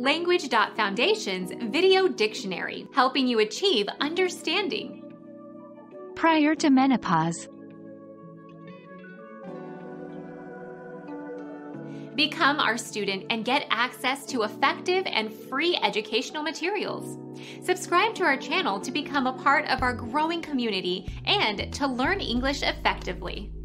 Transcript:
Language.Foundation's Video Dictionary, helping you achieve understanding. Prior to menopause. Become our student and get access to effective and free educational materials. Subscribe to our channel to become a part of our growing community and to learn English effectively.